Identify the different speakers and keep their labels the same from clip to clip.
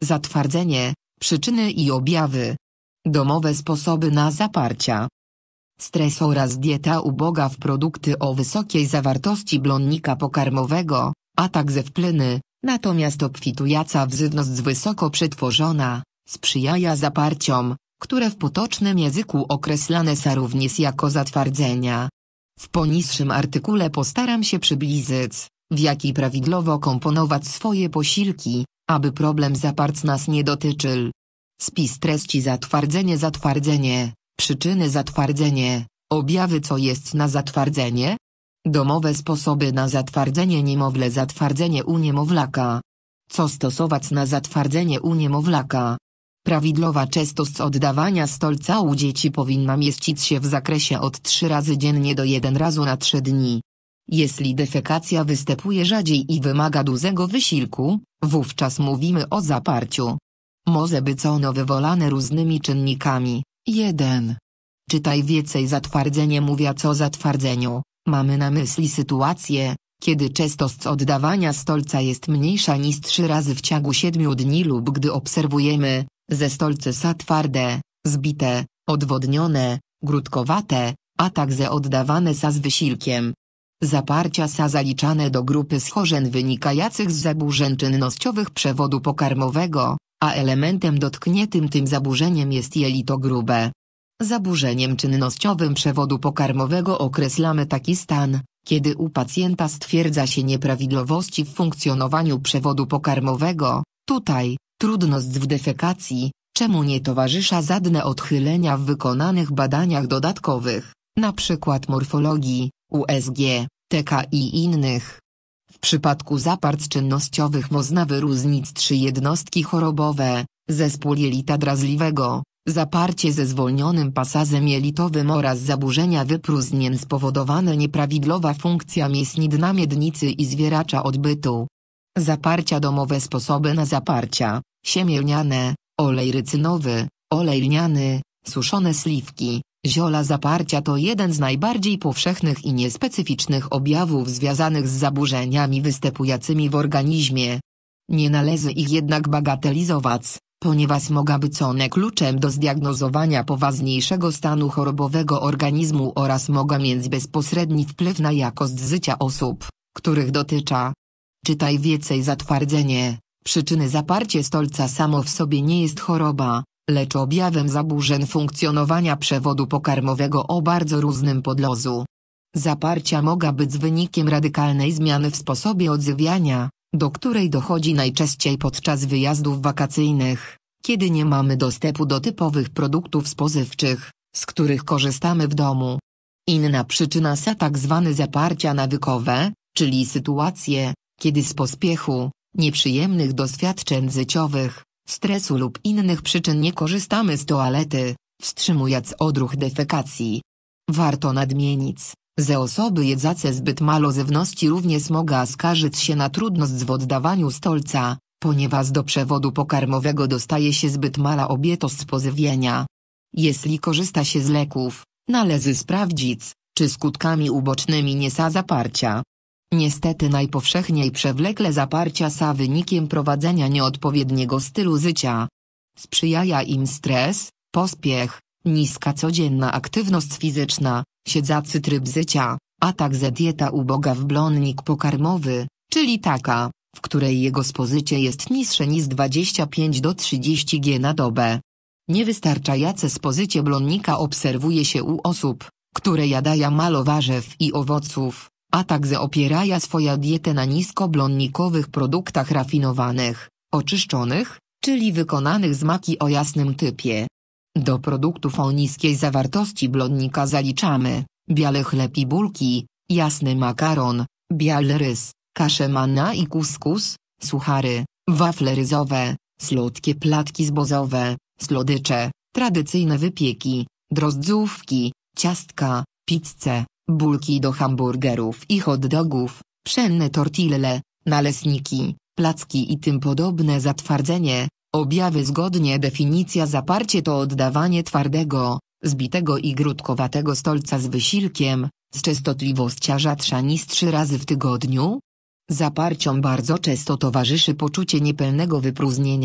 Speaker 1: Zatwardzenie, przyczyny i objawy. Domowe sposoby na zaparcia. Stres oraz dieta uboga w produkty o wysokiej zawartości błonnika pokarmowego, a także w płyny, natomiast obfitująca w żywność wysoko przetworzona, sprzyja zaparciom, które w potocznym języku określane są również jako zatwardzenia. W poniższym artykule postaram się przybliżyć, w jaki prawidłowo komponować swoje posiłki, aby problem zaparć nas nie dotyczył. Spis treści: zatwardzenie, przyczyny zatwardzenie, objawy. Co jest na zatwardzenie? Domowe sposoby na zatwardzenie niemowlę. Zatwardzenie u niemowlaka. Co stosować na zatwardzenie u niemowlaka? Prawidłowa częstość oddawania stolca u dzieci powinna mieścić się w zakresie od 3 razy dziennie do 1 razu na 3 dni. Jeśli defekacja występuje rzadziej i wymaga dużego wysiłku, wówczas mówimy o zaparciu. Może być ono wywołane różnymi czynnikami. 1. Czytaj więcej. Zatwardzenie. Mówiąc o zatwardzeniu, mamy na myśli sytuację, kiedy częstość oddawania stolca jest mniejsza niż 3 razy w ciągu 7 dni lub gdy obserwujemy, że stolce są twarde, zbite, odwodnione, grudkowate, a także oddawane są z wysiłkiem. Zaparcia są zaliczane do grupy schorzeń wynikających z zaburzeń czynnościowych przewodu pokarmowego, a elementem dotkniętym tym zaburzeniem jest jelito grube. Zaburzeniem czynnościowym przewodu pokarmowego określamy taki stan, kiedy u pacjenta stwierdza się nieprawidłowości w funkcjonowaniu przewodu pokarmowego. Tutaj, trudność w defekacji, czemu nie towarzysza żadne odchylenia w wykonanych badaniach dodatkowych, np. morfologii, USG, TK i innych. W przypadku zaparć czynnościowych można wyróżnić 3 jednostki chorobowe: zespół jelita drażliwego, zaparcie ze zwolnionym pasazem jelitowym oraz zaburzenia wypróżnień spowodowane nieprawidłowa funkcja mięśni miednicy i zwieracza odbytu. Zaparcia. Domowe sposoby na zaparcia: siemię lniane, olej rycynowy, olej lniany, suszone śliwki, zioła. Zaparcia to jeden z najbardziej powszechnych i niespecyficznych objawów związanych z zaburzeniami występującymi w organizmie. Nie należy ich jednak bagatelizować, ponieważ mogą być one kluczem do zdiagnozowania poważniejszego stanu chorobowego organizmu oraz mogą mieć bezpośredni wpływ na jakość życia osób, których dotyczy. Czytaj więcej. Zatwardzenie, przyczyny. Zaparcie stolca samo w sobie nie jest choroba, lecz objawem zaburzeń funkcjonowania przewodu pokarmowego o bardzo różnym podłożu. Zaparcia mogą być wynikiem radykalnej zmiany w sposobie odżywiania, do której dochodzi najczęściej podczas wyjazdów wakacyjnych, kiedy nie mamy dostępu do typowych produktów spożywczych, z których korzystamy w domu. Inna przyczyna to tzw. zaparcia nawykowe, czyli sytuacje, kiedy z pospiechu, nieprzyjemnych doświadczeń życiowych, stresu lub innych przyczyn nie korzystamy z toalety, wstrzymując odruch defekacji. Warto nadmienić, że osoby jedzące zbyt mało żywności również mogą skarżyć się na trudność w oddawaniu stolca, ponieważ do przewodu pokarmowego dostaje się zbyt mała objętość spożywienia. Jeśli korzysta się z leków, należy sprawdzić, czy skutkami ubocznymi nie są zaparcia. Niestety najpowszechniej przewlekle zaparcia są wynikiem prowadzenia nieodpowiedniego stylu życia. Sprzyja im stres, pospiech, niska codzienna aktywność fizyczna, siedzący tryb życia, a także dieta uboga w błonnik pokarmowy, czyli taka, w której jego spożycie jest niższe niż 25 do 30 g na dobę. Niewystarczające spożycie błonnika obserwuje się u osób, które jadają mało warzyw i owoców, a także opierają swoją dietę na niskobłonnikowych produktach rafinowanych, oczyszczonych, czyli wykonanych z maki o jasnym typie. Do produktów o niskiej zawartości błonnika zaliczamy biały chleb i bułki, jasny makaron, biały rys, kaszę manna i kuskus, suchary, wafle ryżowe, słodkie płatki zbożowe, słodycze, tradycyjne wypieki, drożdżówki, ciastka, pizzę, bułki do hamburgerów i hot dogów, pszenne tortille, naleśniki, placki i tym podobne. Zatwardzenie, objawy. Zgodnie definicja zaparcie to oddawanie twardego, zbitego i grudkowatego stolca z wysiłkiem, z częstotliwością rzadsza niż 3 razy w tygodniu. Zaparciom bardzo często towarzyszy poczucie niepełnego wypróżnienia,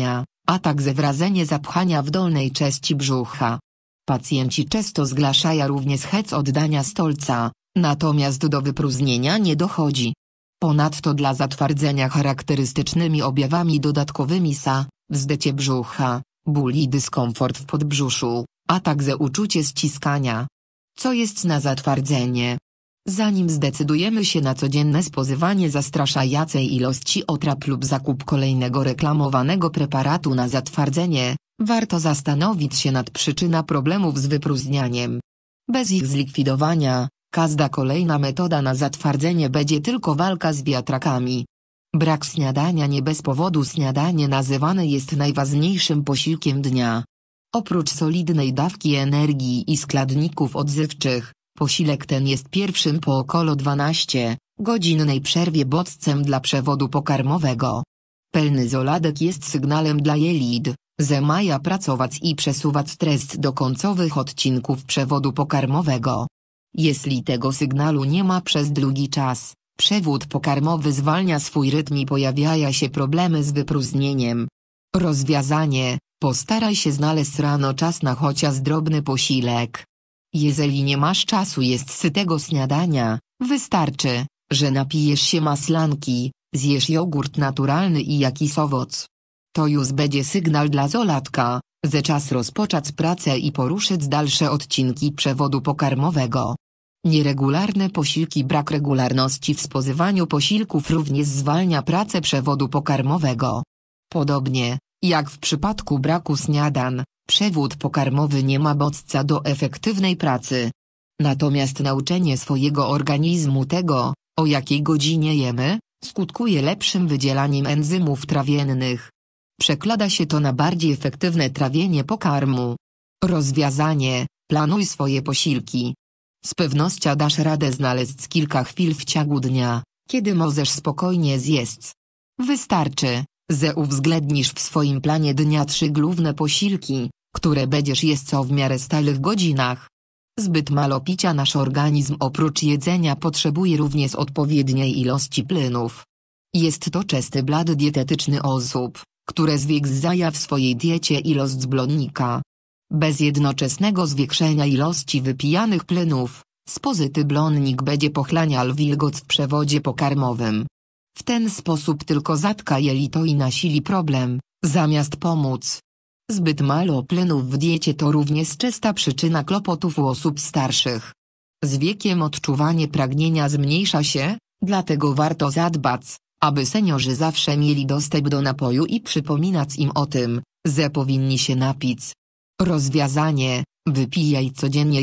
Speaker 1: a także wrażenie zapchania w dolnej części brzucha. Pacjenci często zgłaszają również chęć oddania stolca, natomiast do wypróżnienia nie dochodzi. Ponadto dla zatwardzenia charakterystycznymi objawami dodatkowymi są wzdęcie brzucha, ból i dyskomfort w podbrzuszu, a także uczucie ściskania. Co jest na zatwardzenie? Zanim zdecydujemy się na codzienne spożywanie zastraszającej ilości otrap lub zakup kolejnego reklamowanego preparatu na zatwardzenie, warto zastanowić się nad przyczyną problemów z wypróżnianiem. Bez ich zlikwidowania, każda kolejna metoda na zatwardzenie będzie tylko walka z wiatrakami. Brak śniadania. Nie bez powodu śniadanie nazywane jest najważniejszym posiłkiem dnia. Oprócz solidnej dawki energii i składników odżywczych, posiłek ten jest pierwszym po około 12-godzinnej przerwie bodźcem dla przewodu pokarmowego. Pełny żołądek jest sygnałem dla jelit, że mają pracować i przesuwać stres do końcowych odcinków przewodu pokarmowego. Jeśli tego sygnału nie ma przez długi czas, przewód pokarmowy zwalnia swój rytm i pojawiają się problemy z wypróżnieniem. Rozwiązanie: postaraj się znaleźć rano czas na chociaż drobny posiłek. Jeżeli nie masz czasu jeść sytego śniadania, wystarczy, że napijesz się maślanki, zjesz jogurt naturalny i jakiś owoc. To już będzie sygnał dla żołądka, że czas rozpocząć pracę i poruszyć dalsze odcinki przewodu pokarmowego. Nieregularne posiłki. Brak regularności w spożywaniu posiłków również zwalnia pracę przewodu pokarmowego. Podobnie, jak w przypadku braku śniadań, przewód pokarmowy nie ma bodźca do efektywnej pracy. Natomiast nauczenie swojego organizmu tego, o jakiej godzinie jemy, skutkuje lepszym wydzielaniem enzymów trawiennych. Przekłada się to na bardziej efektywne trawienie pokarmu. Rozwiązanie: planuj swoje posiłki. Z pewnością dasz radę znaleźć kilka chwil w ciągu dnia, kiedy możesz spokojnie zjeść. Wystarczy, że uwzględnisz w swoim planie dnia 3 główne posiłki, które będziesz jeść w miarę stałych godzinach. Zbyt mało picia. Nasz organizm oprócz jedzenia potrzebuje również odpowiedniej ilości płynów. Jest to częsty błąd dietetyczny osób, które zwiększają w swojej diecie ilość błonnika. Bez jednoczesnego zwiększenia ilości wypijanych płynów, spożyty błonnik będzie pochłaniał wilgoć w przewodzie pokarmowym. W ten sposób tylko zatka jelito i nasili problem, zamiast pomóc. Zbyt mało płynów w diecie to również częsta przyczyna kłopotów u osób starszych. Z wiekiem odczuwanie pragnienia zmniejsza się, dlatego warto zadbać, aby seniorzy zawsze mieli dostęp do napoju i przypominać im o tym, że powinni się napić. Rozwiązanie: wypijaj codziennie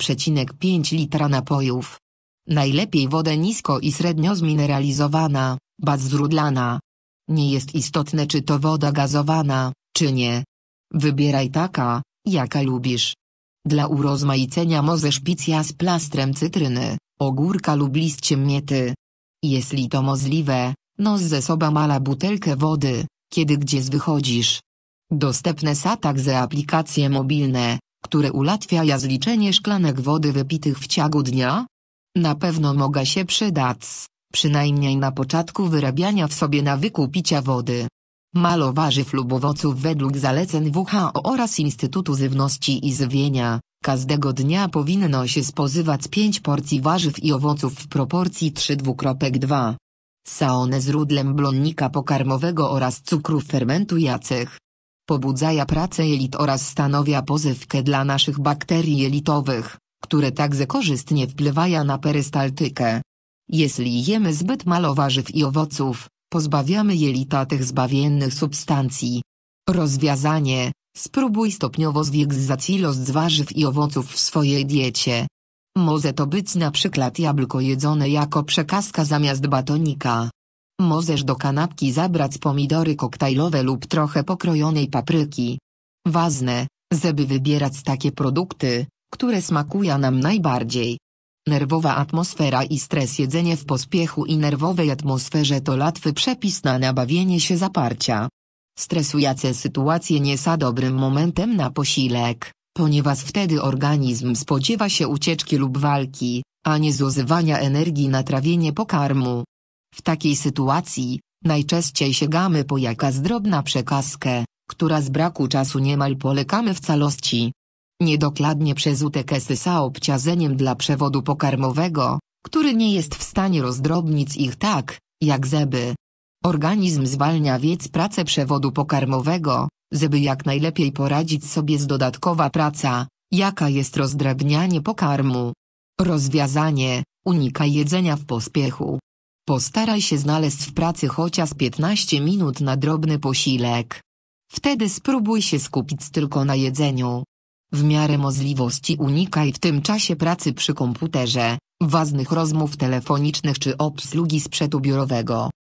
Speaker 1: 1,5 litra napojów. Najlepiej wodę nisko i średnio zmineralizowana, bezźródlana. Nie jest istotne, czy to woda gazowana, czy nie. Wybieraj taka, jaka lubisz. Dla urozmaicenia możesz pić z plastrem cytryny, ogórka lub liściem miety. Jeśli to możliwe, noś ze sobą mała butelkę wody, kiedy gdzieś wychodzisz. Dostępne są także aplikacje mobilne, które ułatwiają zliczenie szklanek wody wypitych w ciągu dnia. Na pewno mogą się przydać, przynajmniej na początku wyrabiania w sobie nawyku picia wody. Mało warzyw lub owoców. Według zaleceń WHO oraz Instytutu Żywności i Żywienia, każdego dnia powinno się spożywać 5 porcji warzyw i owoców w proporcji 3:2. Są one źródłem błonnika pokarmowego oraz cukrów fermentujących. Pobudzają pracę jelit oraz stanowią pożywkę dla naszych bakterii jelitowych, które także korzystnie wpływają na perystaltykę. Jeśli jemy zbyt mało warzyw i owoców, pozbawiamy jelita tych zbawiennych substancji. Rozwiązanie: spróbuj stopniowo zwiększać ilość warzyw i owoców w swojej diecie. Może to być na przykład jabłko jedzone jako przekąska zamiast batonika. Możesz do kanapki zabrać pomidory koktajlowe lub trochę pokrojonej papryki. Ważne, żeby wybierać takie produkty, które smakują nam najbardziej. Nerwowa atmosfera i stres. Jedzenie w pospiechu i nerwowej atmosferze to łatwy przepis na nabawienie się zaparcia. Stresujące sytuacje nie są dobrym momentem na posiłek, ponieważ wtedy organizm spodziewa się ucieczki lub walki, a nie zużywania energii na trawienie pokarmu. W takiej sytuacji, najczęściej sięgamy po jakaś drobna przekąskę, która z braku czasu niemal polekamy w całości. Niedokładnie przez utekę sysa obciążeniem dla przewodu pokarmowego, który nie jest w stanie rozdrobnić ich tak, jak zęby. Organizm zwalnia więc pracę przewodu pokarmowego, żeby jak najlepiej poradzić sobie z dodatkowa praca, jaka jest rozdrabnianie pokarmu. Rozwiązanie: unikaj jedzenia w pospiechu. Postaraj się znaleźć w pracy chociaż 15 minut na drobny posiłek. Wtedy spróbuj się skupić tylko na jedzeniu. W miarę możliwości unikaj w tym czasie pracy przy komputerze, ważnych rozmów telefonicznych czy obsługi sprzętu biurowego.